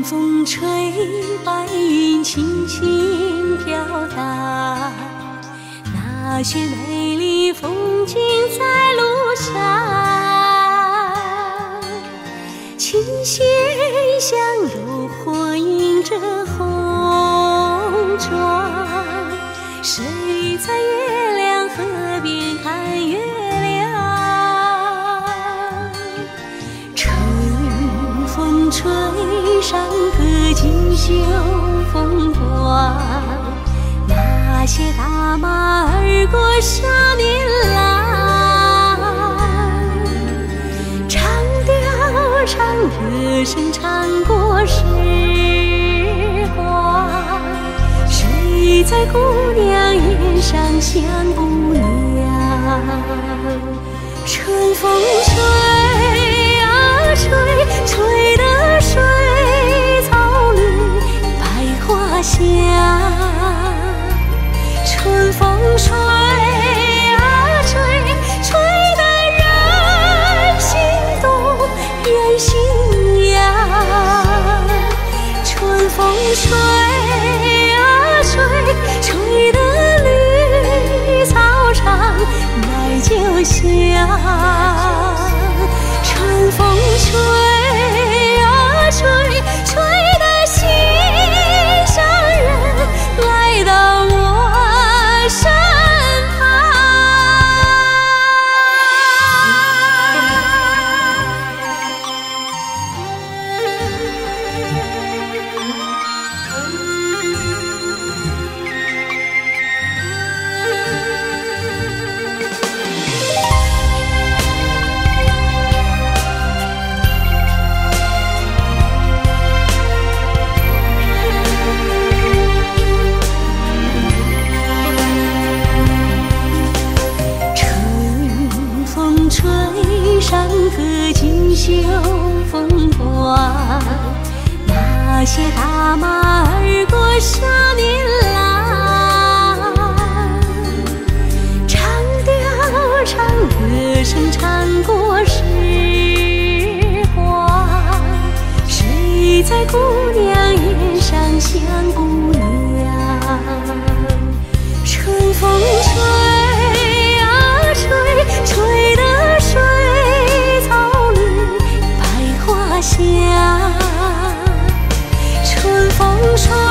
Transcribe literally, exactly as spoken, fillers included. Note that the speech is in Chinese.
风吹，白云轻轻飘荡，那些美丽风景在路上，琴弦像炉火映着红妆，谁在月亮河边看月亮？春风吹上个锦绣风光，那些打马而过少年郎，唱调唱歌声唱过时光，谁在姑娘眼上像姑娘？春风吹啊吹，吹得水草绿百花香。春风吹啊吹，吹得人心动，人心痒。春风吹啊吹，吹得绿草长，奶就香。春风吹啊吹，吹得心上人来到我身旁。吹上个锦绣风光，那些打马而过少年郎，唱调唱歌声唱过时光，谁在姑娘眼上像姑娘？春风吹啊吹，吹得水草绿百花香。春风吹